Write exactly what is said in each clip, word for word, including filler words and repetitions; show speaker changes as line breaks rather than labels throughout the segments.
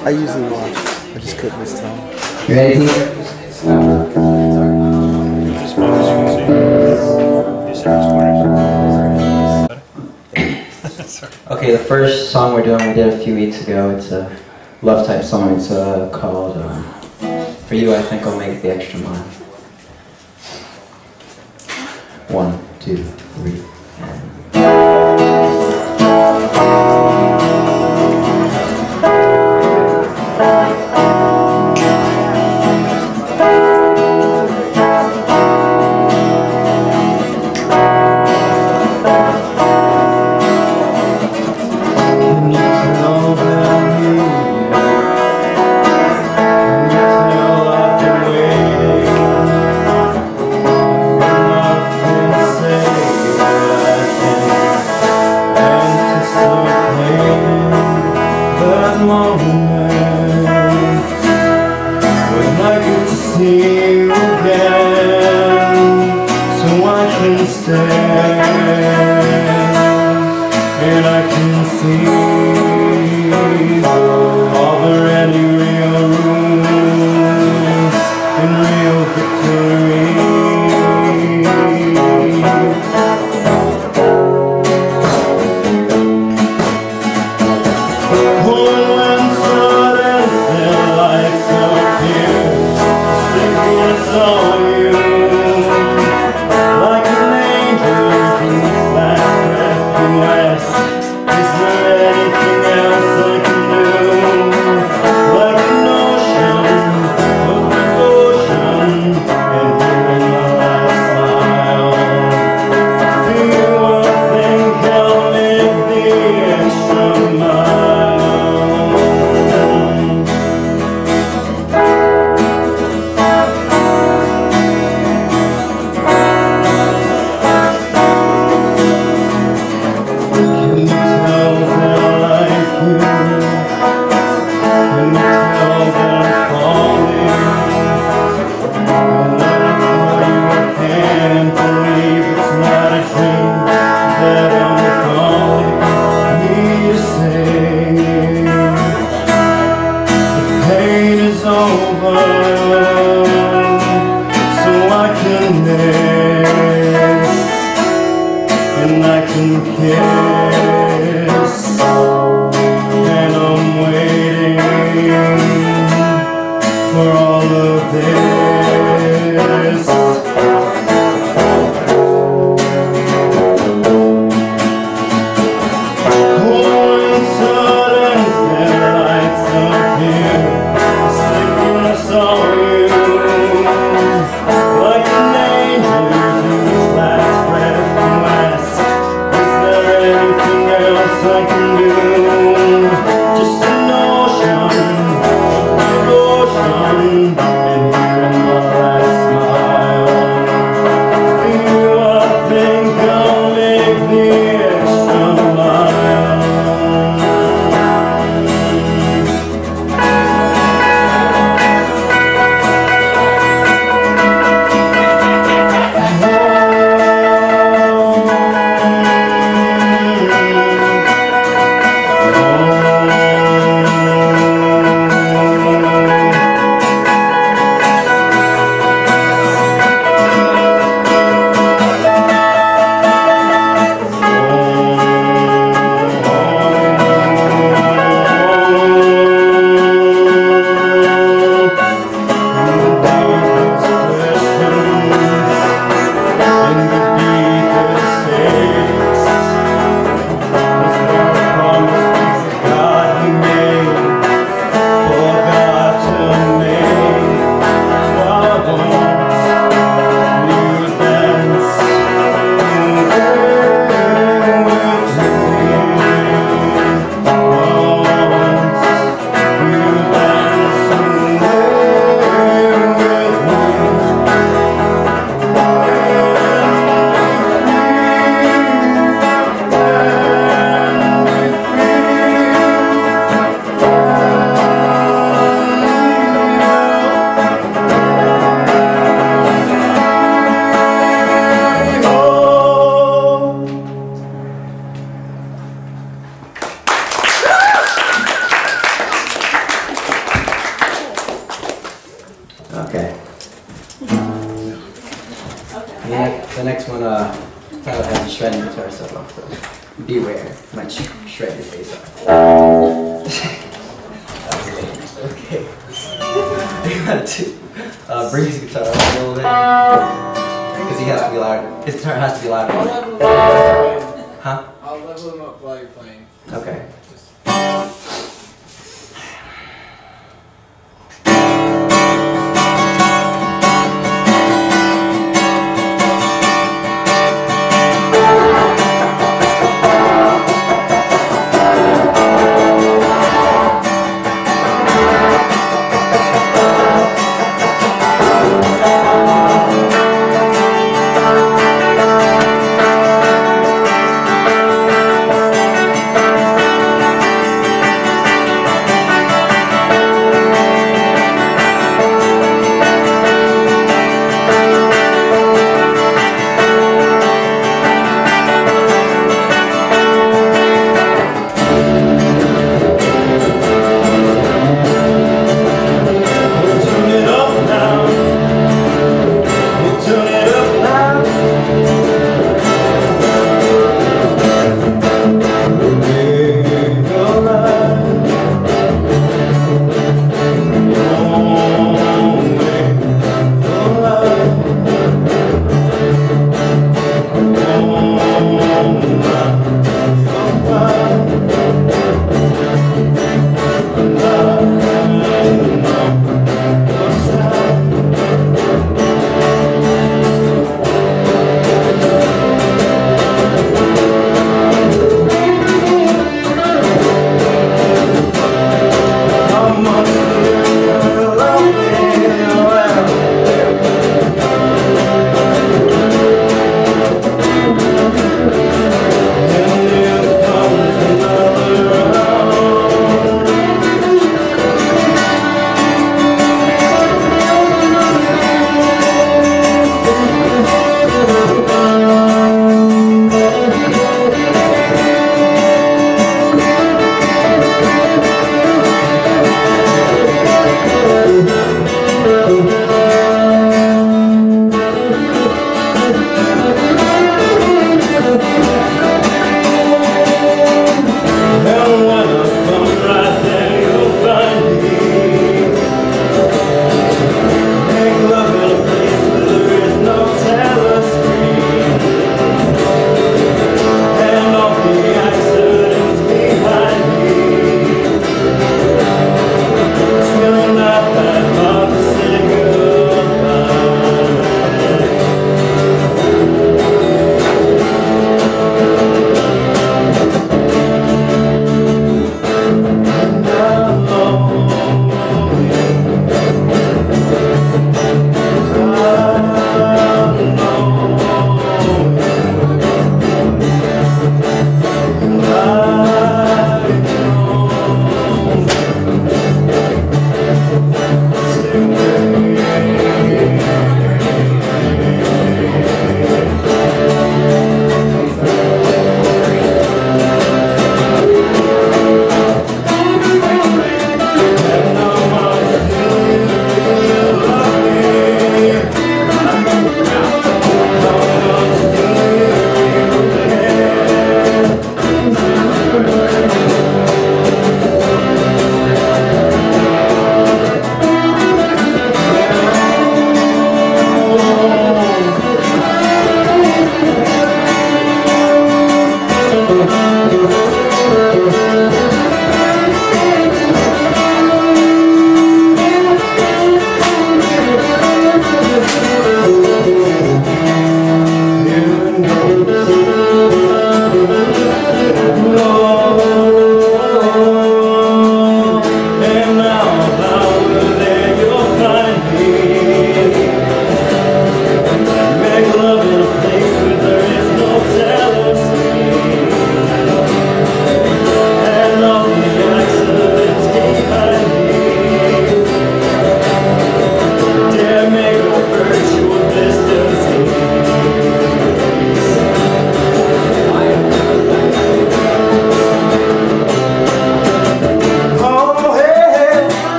I usually watch. I just couldn't this time.
You ready? Okay, the first song we're doing we did a few weeks ago. It's a love type song. It's uh, called um, For You I Think I'll Make the Extra Mile. One, two, three, and...
And I can see all the ready real rooms and real victory. When sudden the lights appear, sickness on you.
Yeah, the next one, uh, Tyler has a shredding guitar solo, so beware, might sh shred your face off. Okay. You got to uh, bring his guitar up a little bit, because he has to be loud. His guitar has to be loud.
I'll level him up.
Huh?
I'll level him up while you're playing.
Okay.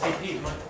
Hey Pete, my